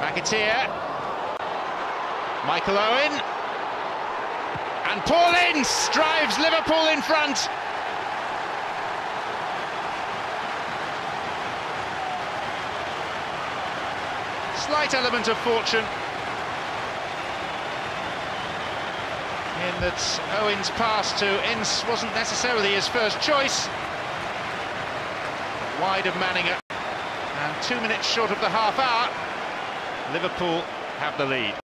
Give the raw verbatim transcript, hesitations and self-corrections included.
Paketeer, Michael Owen, and Paul Ince drives Liverpool in front. Slight element of fortune in that Owen's pass to Ince wasn't necessarily his first choice. Wide of Manninger, and two minutes short of the half hour, Liverpool have the lead.